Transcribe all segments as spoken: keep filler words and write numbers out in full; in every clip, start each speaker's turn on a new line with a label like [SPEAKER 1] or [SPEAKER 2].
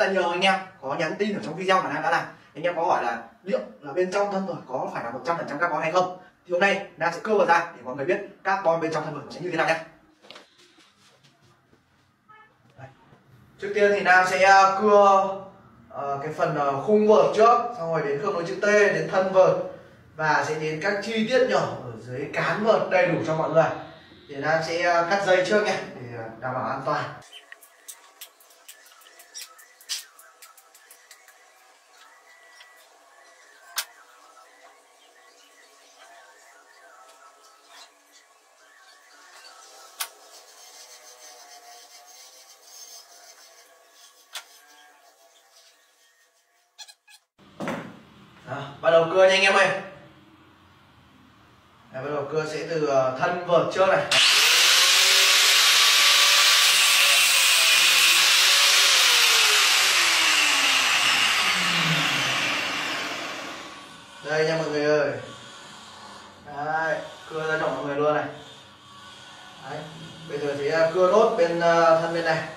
[SPEAKER 1] là nhiều anh em có nhắn tin ở trong video mà Nam đã làm. Anh em có hỏi là liệu là bên trong thân vợt có phải là một trăm phần trăm carbon hay không, thì hôm nay Nam sẽ cưa vào ra để mọi người biết carbon bên trong thân vợt sẽ như thế nào nhé. Trước tiên thì Nam sẽ cưa uh, cái phần uh, khung vợt trước, xong rồi đến khớp nối chữ T, đến thân vợt và sẽ đến các chi tiết nhỏ ở dưới cán vợt đầy đủ cho mọi người. Thì Nam sẽ uh, cắt dây trước nhé để uh, đảm bảo an toàn. À, bắt đầu cưa nha anh em ơi. Đấy, bắt đầu cưa sẽ từ thân vợt trước này. Đây nha mọi người ơi. Đấy, cưa ra cho mọi người luôn này. Đấy, bây giờ sẽ cưa nốt bên thân bên này.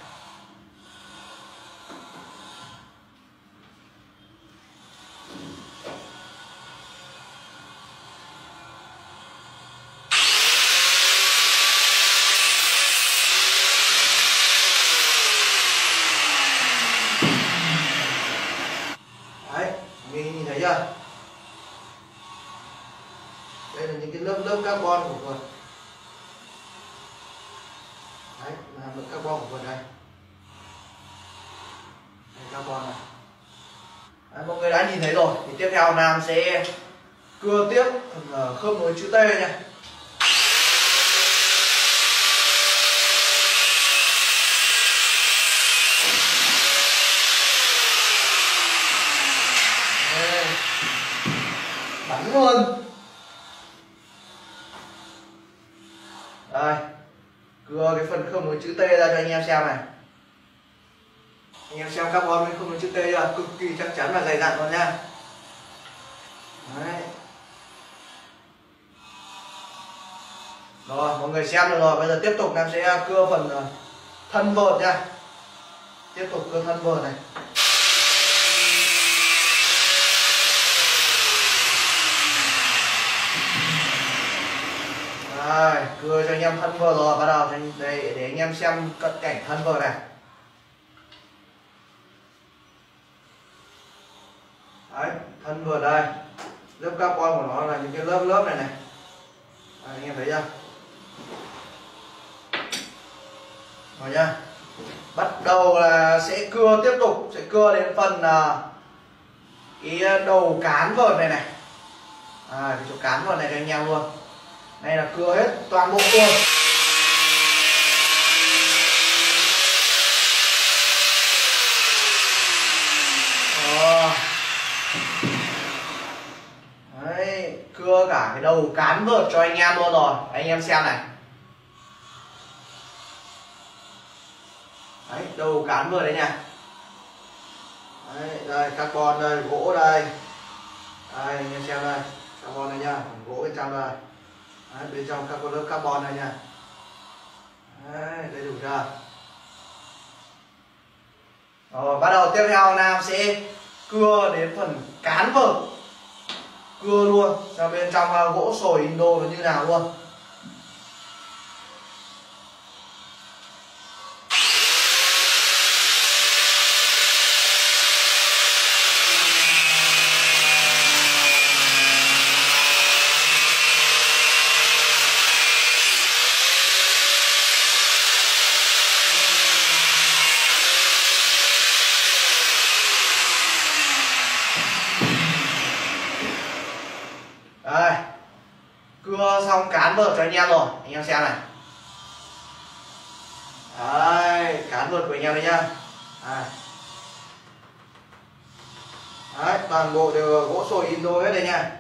[SPEAKER 1] Nhìn thấy chưa? Đây là những cái lớp lớp carbon của vợt. Đấy, là hàm lượng carbon của vợt đây. Đây, carbon này. Đấy, mọi người đã nhìn thấy rồi. Thì tiếp theo Nam sẽ cưa tiếp phần khớp nối chữ T nha. Bắn luôn. Đây, cưa cái phần khớp nối chữ T ra cho anh em xem này. Anh em xem carbon bên khớp nối chữ T là cực kỳ chắc chắn và dày dặn luôn nha. Đấy. Rồi, mọi người xem được rồi. Bây giờ tiếp tục Nam sẽ cưa phần thân vợt nha. Tiếp tục cưa thân vợt này. Rồi, cưa cho anh em thân vợt rồi, bắt đầu đây để anh em xem cận cảnh thân vợt này. Đấy, thân vợt đây. Lớp carbon của nó là những cái lớp lớp này này. Đấy, anh em thấy chưa? Rồi nhá. Bắt đầu là sẽ cưa tiếp tục, sẽ cưa đến phần uh, cái đầu cán vợt này này. À, cái chỗ cán vợt này cho anh em luôn. Đây là cưa hết toàn bộ luôn. Đó. Đấy, cưa cả cái đầu cán vợt cho anh em luôn rồi. Anh em xem này. Đấy, đầu cán vợt đấy nha. Đấy, đây carbon đây, gỗ đây. Đây, anh em xem đây. Carbon này nha, gỗ bên trong đây. Đấy, bên trong các lớp carbon này nha. Đấy, đầy đủ chưa? Rồi, bắt đầu tiếp theo Nam sẽ cưa đến phần cán vợt. Cưa luôn, ra bên trong gỗ sồi Indo nó như nào luôn. Đây, cưa xong cán vợt cho anh em rồi, anh em xem này. Đấy, cán vợt của anh em đây nhá. Đây. Đấy, toàn bộ đều gỗ sồi Indo hết đây nha.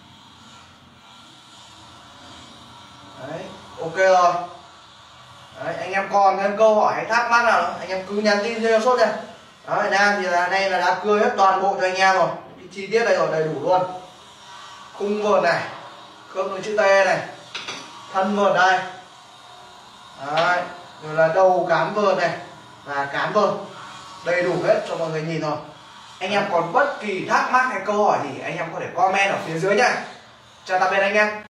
[SPEAKER 1] Đấy, ok rồi. Đấy, anh em còn thêm câu hỏi hay thắc mắc nào anh em cứ nhắn tin cho sốt nha. Đấy, Nam thì là nay là đã cưa hết toàn bộ cho anh em rồi. Cái chi tiết đây rồi đầy đủ luôn. Khung vợt này, khớp nối chữ T này, thân vợt đây. Đấy, rồi là đầu cán vợt này và cán vợt. đầy đủ hết cho mọi người nhìn rồi. Anh em còn bất kỳ thắc mắc hay câu hỏi gì anh em có thể comment ở phía dưới nha. Chào tạm biệt anh em.